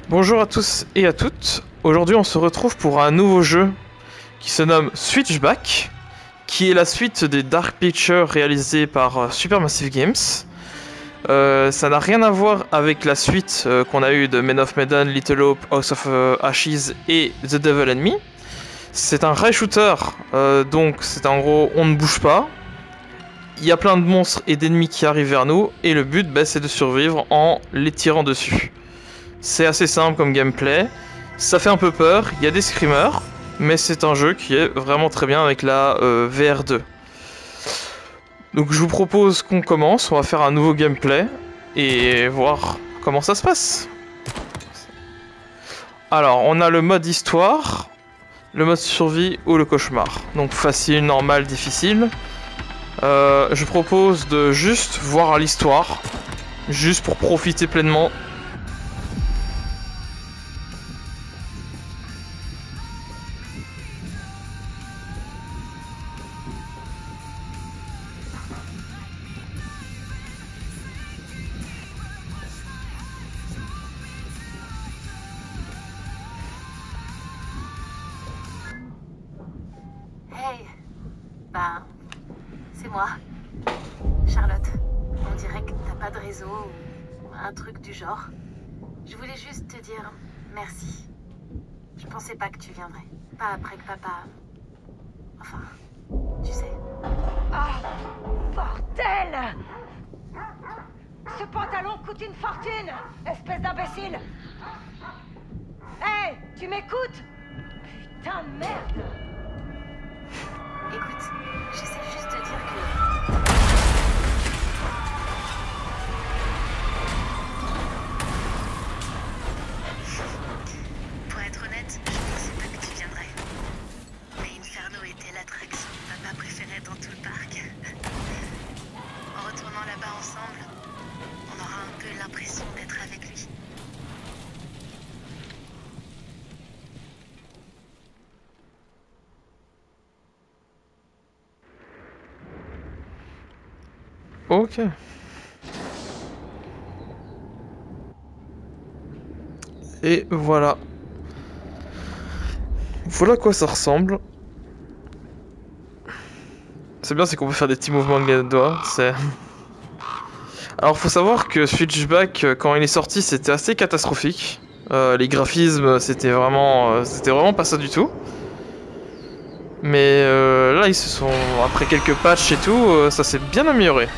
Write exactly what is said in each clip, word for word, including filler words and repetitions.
Bonjour à tous et à toutes. Aujourd'hui on se retrouve pour un nouveau jeu qui se nomme Switchback, qui est la suite des Dark Pictures réalisés par Supermassive Games. Euh, ça n'a rien à voir avec la suite euh, qu'on a eu de Men of Medan, Little Hope, House of euh, Ashes et The Devil and Me. C'est un rail shooter, euh, donc c'est en gros on ne bouge pas. Il y a plein de monstres et d'ennemis qui arrivent vers nous et le but bah, c'est de survivre en les tirant dessus. C'est assez simple comme gameplay, ça fait un peu peur, il y a des screamers, mais c'est un jeu qui est vraiment très bien avec la euh, V R deux. Donc je vous propose qu'on commence, on va faire un nouveau gameplay et voir comment ça se passe. Alors on a le mode histoire, le mode survie ou le cauchemar. Donc facile, normal, difficile. Euh, je propose de juste voir l'histoire, juste pour profiter pleinement. Hey, bah, c'est moi, Charlotte. On dirait que t'as pas de réseau ou un truc du genre. Je voulais juste te dire merci. Je pensais pas que tu viendrais. Pas après que papa... Enfin, tu sais. Ah, bordel! Ce pantalon coûte une fortune, espèce d'imbécile! Hey, tu m'écoutes? Putain de merde! Écoute, j'essaie juste de dire que... Pour être honnête, je pensais pas que tu viendrais. Mais Inferno était l'attraction de papa préférée dans tout le parc. En retournant là-bas ensemble, on aura un peu l'impression d'être avec lui. Ok. Et voilà. Voilà à quoi ça ressemble. C'est bien, c'est qu'on peut faire des petits mouvements avec les doigts. C'est. Alors, faut savoir que Switchback, quand il est sorti, c'était assez catastrophique. Euh, les graphismes, c'était vraiment, euh, c'était vraiment pas ça du tout. Mais euh, là, ils se sont, après quelques patchs et tout, euh, ça s'est bien amélioré.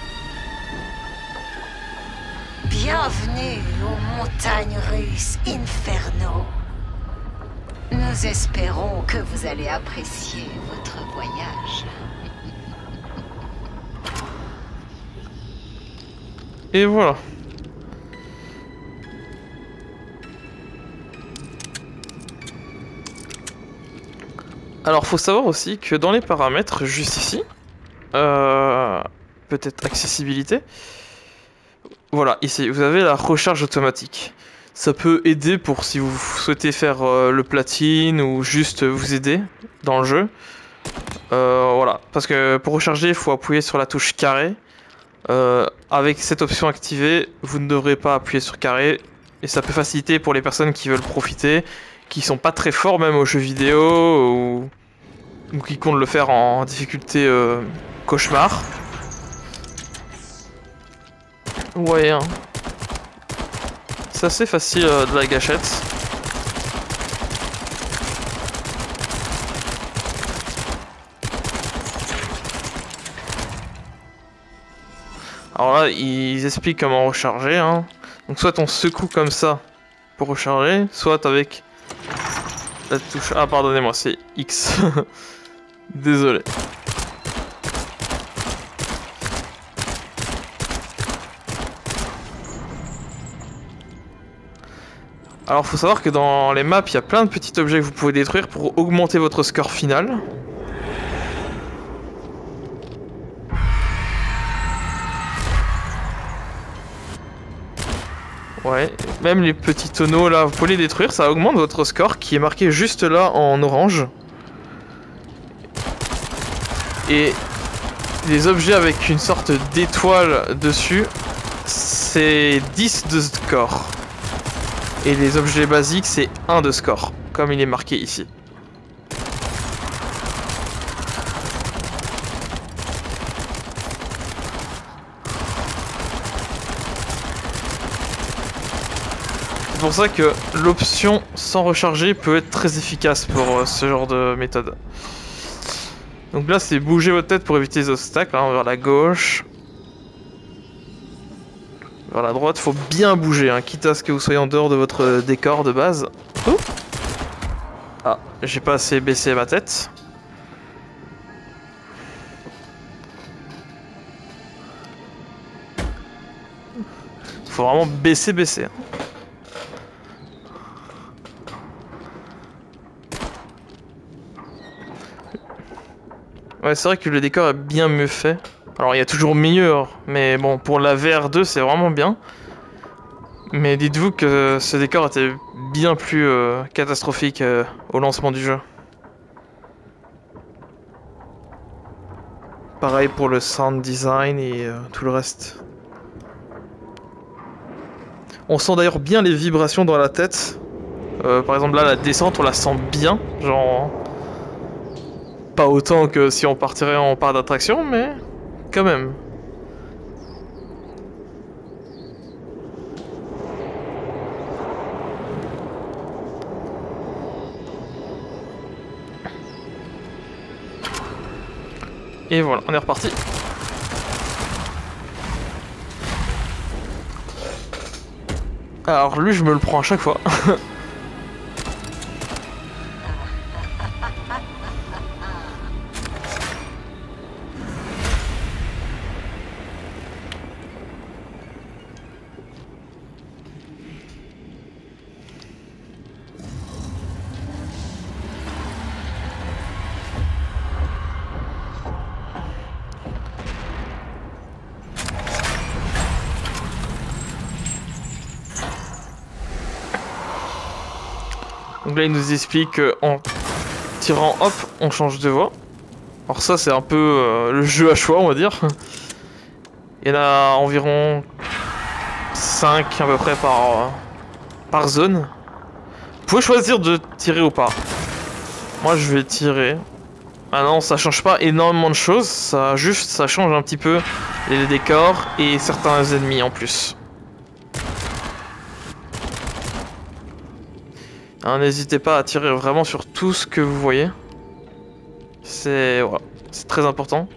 Bienvenue aux montagnes russes Inferno. Nous espérons que vous allez apprécier votre voyage. Et voilà. Alors, faut savoir aussi que dans les paramètres, juste ici, euh, peut-être accessibilité, voilà, ici, vous avez la recharge automatique. Ça peut aider pour si vous souhaitez faire euh, le platine ou juste vous aider dans le jeu. Euh, voilà, parce que pour recharger, il faut appuyer sur la touche carré. Euh, avec cette option activée, vous ne devrez pas appuyer sur carré. Et ça peut faciliter pour les personnes qui veulent profiter, qui sont pas très forts même aux jeux vidéo, ou, ou qui comptent le faire en difficulté euh, cauchemar. Ouais, hein. C'est assez facile euh, de la gâchette. Alors là, ils expliquent comment recharger. Hein. Donc soit on secoue comme ça pour recharger, soit avec la touche... Ah pardonnez-moi, c'est X. Désolé. Alors faut savoir que dans les maps, il y a plein de petits objets que vous pouvez détruire pour augmenter votre score final. Ouais, même les petits tonneaux là, vous pouvez les détruire, ça augmente votre score qui est marqué juste là en orange. Et les objets avec une sorte d'étoile dessus, c'est dix de score. Et les objets basiques, c'est un de score, comme il est marqué ici. C'est pour ça que l'option sans recharger peut être très efficace pour euh, ce genre de méthode. Donc là, c'est bouger votre tête pour éviter les obstacles, hein, vers la gauche. Vers la droite, faut bien bouger, hein, quitte à ce que vous soyez en dehors de votre décor de base. Oh, ah, j'ai pas assez baissé ma tête. Faut vraiment baisser, baisser. Ouais, c'est vrai que le décor est bien mieux fait. Alors il y a toujours meilleur, mais bon, pour la V R deux c'est vraiment bien. Mais dites-vous que ce décor était bien plus euh, catastrophique euh, au lancement du jeu. Pareil pour le sound design et euh, tout le reste. On sent d'ailleurs bien les vibrations dans la tête. Euh, par exemple là, la descente, on la sent bien. Genre... Pas autant que si on partirait en parc d'attraction, mais quand même. Et voilà, on est reparti. Alors lui, je me le prends à chaque fois. Donc là, il nous explique qu'en tirant hop, on change de voie. Alors ça, c'est un peu euh, le jeu à choix, on va dire. Il y en a environ cinq à peu près par, euh, par zone. Vous pouvez choisir de tirer ou pas. Moi, je vais tirer. Ah non, ça change pas énormément de choses. Ça juste, ça change un petit peu les décors et certains ennemis en plus. N'hésitez pas à tirer vraiment sur tout ce que vous voyez. C'est voilà, c'est très important.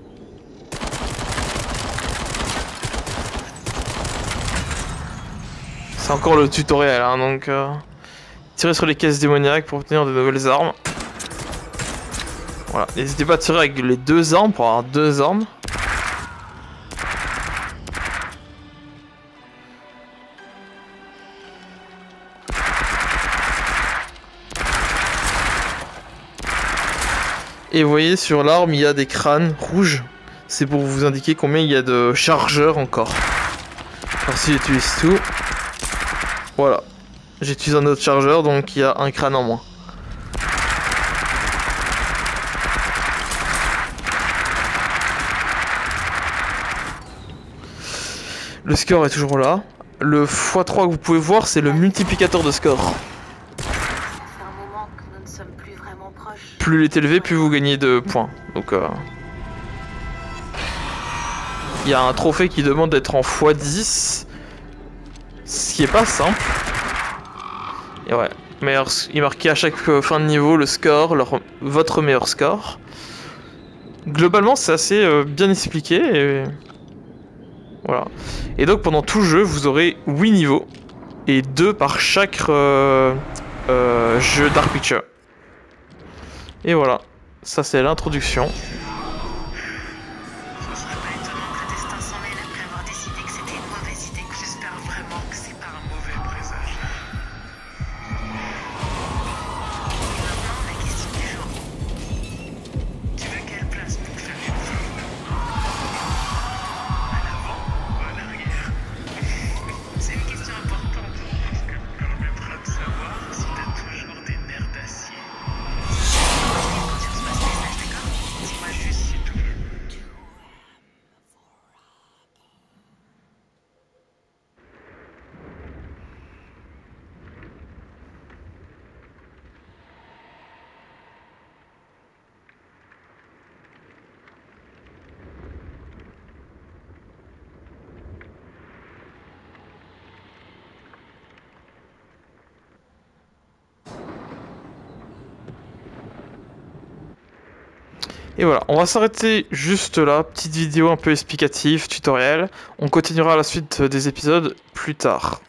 C'est encore le tutoriel, hein, donc euh, tirez sur les caisses démoniaques pour obtenir de nouvelles armes. Voilà, n'hésitez pas à tirer avec les deux armes pour avoir deux armes. Et vous voyez sur l'arme il y a des crânes rouges. C'est pour vous indiquer combien il y a de chargeurs encore. Alors si j'utilise tout. Voilà. J'utilise un autre chargeur donc il y a un crâne en moins. Le score est toujours là. Le fois trois que vous pouvez voir c'est le multiplicateur de score. Plus il est élevé, plus vous gagnez de points. Donc, euh... il y a un trophée qui demande d'être en fois dix. Ce qui est pas simple. Et ouais. Meilleur... Il est marqué à chaque fin de niveau le score, leur... votre meilleur score. Globalement, c'est assez euh, bien expliqué. Et... Voilà. Et donc, pendant tout le jeu, vous aurez huit niveaux. Et deux par chaque euh... Euh... jeu Dark Pictures. Et voilà, ça c'est l'introduction. Ce serait pas étonnant que le destin s'en mêle après avoir décidé que c'était une mauvaise idée. J'espère vraiment que c'est pas un mauvais présage. Maintenant, la question du jour. Tu veux quelle place pour faire une feu? À l'avant ou à l'arrière? C'est une question importante parce qu'elle me permettra de savoir si t'as toujours des nerfs d'acier. Sur ce passage, d'accord? Dis-moi juste Et voilà, on va s'arrêter juste là, petite vidéo un peu explicative, tutoriel. On continuera la suite des épisodes plus tard.